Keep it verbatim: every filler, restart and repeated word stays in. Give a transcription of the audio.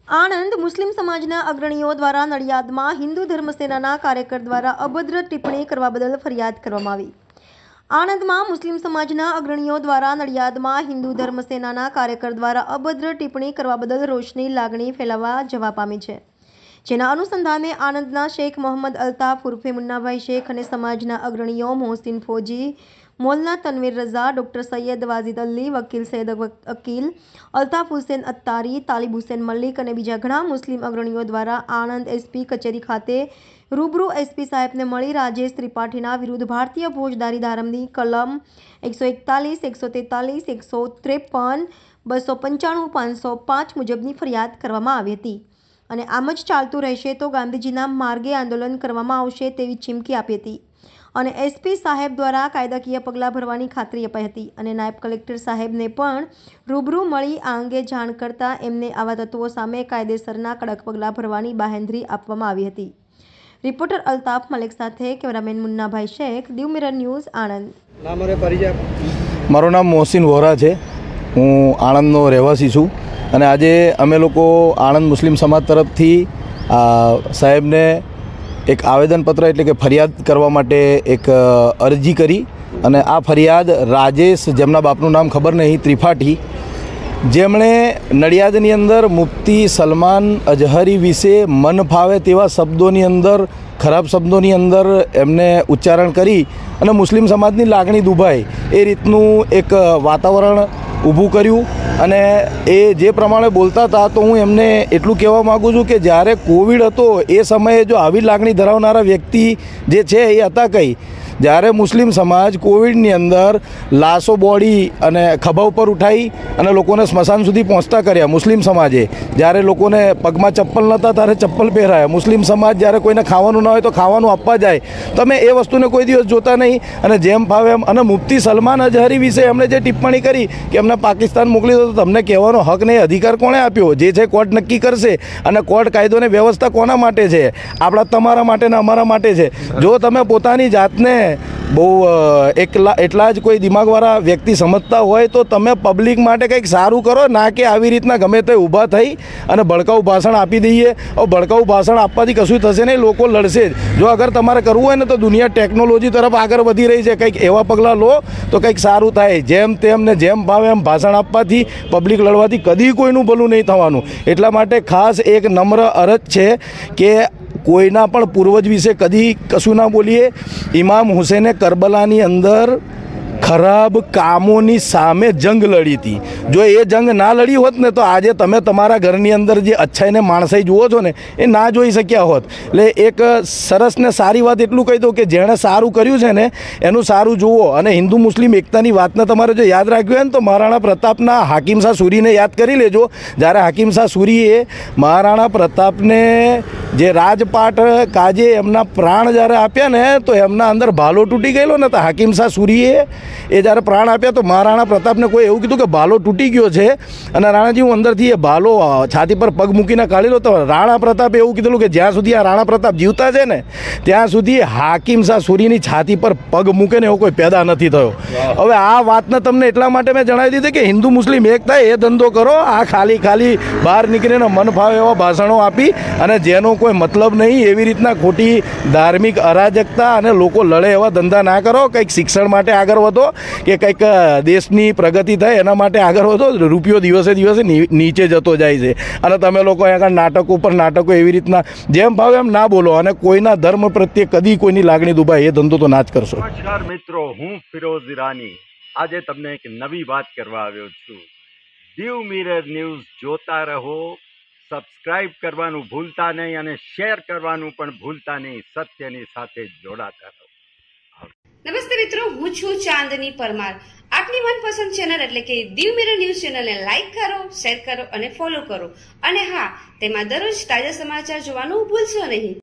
આણંદ મુસ્લિમ સમાજના અગ્રણીઓ દ્વારા નડિયાદમાં હિન્દુ ધર્મસેનાના કાર્યકર દ્વારા અભદ્ર ટિપ્પણી કરવા બદલ ફરિયાદ કરવામાં આવી। આણંદમાં મુસ્લિમ સમાજના અગ્રણીઓ દ્વારા નડિયાદમાં હિન્દુ ધર્મસેનાના કાર્યકર દ્વારા અભદ્ર ટિપ્પણી કરવા બદલ રોષની લાગણી ફેલાવા જવા પામી છે, જેના અનુસંધાને આણંદના શેખ મોહમ્મદ અલ્તાફ ઉર્ફે મુન્નાભાઈ શેખ અને સમાજના અગ્રણીઓ મોહસિન ફોજી, મોલના તનવીર રઝા, ડોક્ટર સૈયદ વાજીદ અલી, વકીલ સૈયદ અકીલ, અલ્તાફ હુસેન અત્તારી, તાલિબ હુસેન મલિક અને બીજા ઘણા મુસ્લિમ અગ્રણીઓ દ્વારા આણંદ એસપી કચેરી ખાતે રૂબરૂ એસપી સાહેબને મળી રાજેશ ત્રિપાઠીના વિરુદ્ધ ભારતીય ફોજદારી ધારાની કલમ એકસો એકતાલીસ, એકસો તેતાલીસ, એકસો ત્રેપન, બસો પંચાણું, પાંચસો પાંચ મુજબની ફરિયાદ કરવામાં આવી હતી અને આમ જ ચાલતું રહેશે તો ગાંધીજીના માર્ગે આંદોલન કરવામાં આવશે તેવી ચીમકી આપી હતી અને એસપી સાહેબ દ્વારા કાયદાકીય પગલાં ભરવાની ખાતરી અપાઈ હતી અને નાયબ કલેક્ટર સાહેબને પણ રૂબરૂ મળી આ અંગે જાણ કરતા એમને આવા તત્વો સામે કાયદેસરના કડક પગલાં ભરવાની બાહેંધરી આપવામાં આવી હતી। રિપોર્ટર અલ્તાફ મલિક સાથે cameraman Munnabhai Sheikh, Diu mirror news, Anand. મારું નામ મોહસિન વોરા છે, હું આણંદનો રહેવાસી છું અને આજે અમે લોકો આણંદ મુસ્લિમ સમાજ તરફથી સાહેબને એક આવેદનપત્ર એટલે કે ફરિયાદ કરવા માટે એક અરજી કરી અને આ ફરિયાદ રાજેશ, જેમના બાપનું નામ ખબર નહીં, ત્રિપાઠી, જેમણે નડિયાદની અંદર મુફ્તી સલમાન અઝહરી વિશે મન ફાવે તેવા શબ્દોની અંદર, ખરાબ શબ્દોની અંદર એમને ઉચ્ચારણ કરી અને મુસ્લિમ સમાજની લાગણી દુભાય એ રીતનું એક વાતાવરણ ઊભું કર્યું અને એ જે પ્રમાણે બોલતા હતા તો હું એમને એટલું કહેવા માગું છું કે જ્યારે કોવિડ હતો એ સમયે જો આવી લાગણી ધરાવનારા વ્યક્તિ જે છે એ હતા કઈ, જ્યારે મુસ્લિમ સમાજ કોવિડની અંદર લાશો બોડી અને ખભા ઉપર ઉઠાવી અને લોકોને સ્મશાન સુધી પહોંચતા કર્યા, મુસ્લિમ સમાજે જ્યારે લોકોને પગમાં ચપ્પલ નહોતા ત્યારે ચપ્પલ પહેરાયા, મુસ્લિમ સમાજ જ્યારે કોઈને ખાવાનું ના હોય તો ખાવાનું આપવા જાય, તમે એ વસ્તુને કોઈ દિવસ જોતા નહીં અને જેમ ફાવે એમ અને મુફ્તી સલમાન અઝહરી વિશે એમણે જે ટિપ્પણી કરી કે એમને પાકિસ્તાન મોકલી દો, તો તમને કહેવાનો હક નહીં, અધિકાર કોણે આપ્યો? જે છે કોર્ટ નક્કી કરશે અને કોર્ટ કાયદો અને વ્યવસ્થા કોના માટે છે? આપણા તમારા માટે ને અમારા માટે છે। જો તમે પોતાની જાતને બહુ એકલા એટલા જ કોઈ દિમાગવાળા વ્યક્તિ સમજતા હોય તો તમે પબ્લિક માટે કંઈક સારું કરો, ના કે આવી રીતના ગમે તે ઊભા થઈ અને ભડકાઉ ભાષણ આપી દઈએ। ભડકાઉ ભાષણ આપવાથી કશું થશે નહીં, લોકો લડશે જ। જો અગર તમારે કરવું હોય ને તો દુનિયા ટેકનોલોજી તરફ આગળ વધી રહી છે, કંઈક એવા પગલાં લો તો કંઈક સારું થાય। જેમ તેમ ને જેમ ભાવે એમ ભાષણ આપવાથી, પબ્લિક લડવાથી કદી કોઈનું ભલું નહીં થવાનું। એટલા માટે ખાસ એક નમ્ર અરજ છે કે કોઈના પણ પૂર્વજ વિશે કદી કશું ના બોલીએ। ઇમામ હુસૈને કરબલાની અંદર ખરાબ કામોની સામે જંગ લડી હતી, જો એ જંગ ના લડી હોત ને તો આજે તમે તમારા ઘરની અંદર જે અચ્છાઈને માણસાઈ જુઓ છો ને એ ના જોઈ શક્યા હોત। એટલે એક સરસ ને સારી વાત એટલું કહી દઉં કે જેણે સારું કર્યું છે ને એનું સારું જુઓ। અને હિન્દુ મુસ્લિમ એકતાની વાતને તમારે જો યાદ રાખવી હોય ને તો મહારાણા પ્રતાપના હાકિમ શાહ સુરીને યાદ કરી લેજો। જ્યારે હાકિમ શાહ સુરીએ મહારાણા પ્રતાપને જે રાજપાટ કાજે એમના પ્રાણ જ્યારે આપ્યા ને તો એમના અંદર ભાલો તૂટી ગયેલો ને, તો હાકિમ શાહ સુરીએ એ જ્યારે પ્રાણ આપ્યા તો મહારાણા પ્રતાપને કોઈ એવું કીધું કે ભાલો તૂટી ગયો છે અને રાણાજી હું અંદરથી એ ભાલો છાતી પર પગ મૂકીને કાઢેલો, તો રાણા પ્રતાપે એવું કીધેલું કે જ્યાં સુધી આ રાણા પ્રતાપ જીવતા છે ને ત્યાં સુધી હાકિમ શાહ સુરીની છાતી પર પગ મૂકે ને એવો કોઈ પેદા નથી થયો। હવે આ વાતને તમને એટલા માટે મેં જણાવી દીધી કે હિન્દુ મુસ્લિમ એક થાય એ ધંધો કરો, આ ખાલી ખાલી બહાર નીકળીને મન ફાવે એવા ભાષણો આપી અને જેનો કોઈ મતલબ નહીં એવી રીતના ખોટી ધાર્મિક અરાજકતા અને લોકો લડે એવા ધંધા ના કરો। કંઈક શિક્ષણ માટે આગળ વધો કે કંઈક દેશની પ્રગતિ થાય એના માટે આગળ વધો। રૂપિયો દિવસે દિવસે નીચે જતો જાય છે અને તમે લોકો અહીંયા નાટકો પર નાટકો એવી રીતના જેમ ભાવે એમ ના બોલો અને કોઈના ધર્મ પ્રત્યે કદી કોઈની લાગણી દુભાય એ ધંધો તો ના જ કરશો। નમસ્કાર મિત્રો, હું ફિરોઝ ઈરાની આજે તમને એક નવી વાત કરવા આવ્યો છું। દીવ મિરર ન્યૂઝ જોતા રહો, સબસ્ક્રાઇબ કરવાનું ભૂલતા નહીં અને શેર કરવાનું પણ ભૂલતા નહીં। સત્યની સાથે જોડાતા રહો। નમસ્તે મિત્રો, હું છું ચાંદની પરમાર। આપની મનપસંદ ચેનલ એટલે કે દીવ મિરર ન્યૂઝ ચેનલને લાઈક કરો, શેર કરો અને ફોલો કરો અને હા, તેમાં દરરોજ તાજા સમાચાર જોવાનું ભૂલશો નહીં।